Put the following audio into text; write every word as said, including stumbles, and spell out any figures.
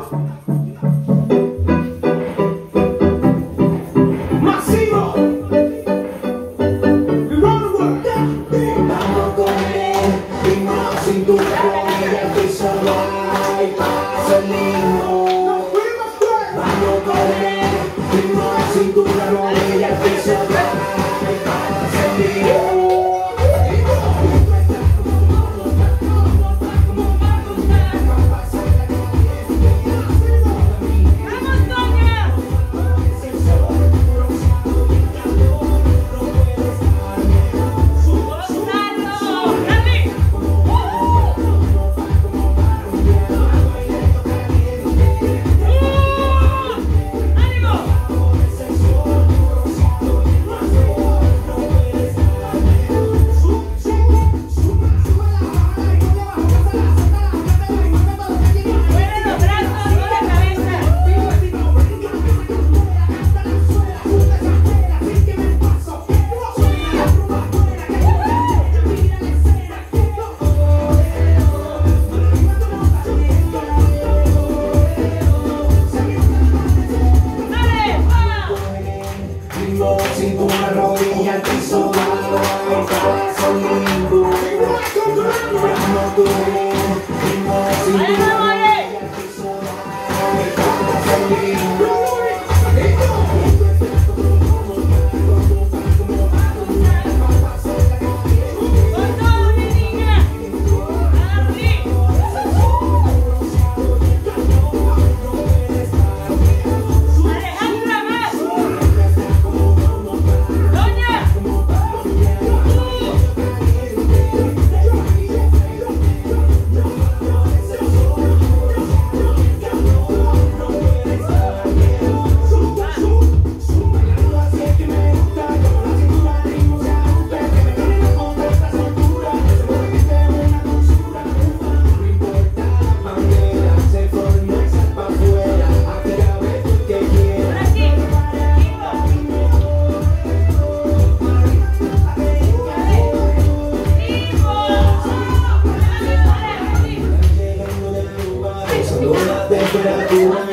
Masivo. Vamos con él, ritmo, cintura, rodilla, el piso, y paso el ritmo. Vamos con él, ritmo, cintura, rodilla, el piso, y paso el ritmo. Cintura, rodilla, el piso, y paso el ritmo. Vamos con él, ritmo, cintura, rodilla, el piso, y paso el ritmo. Temperatura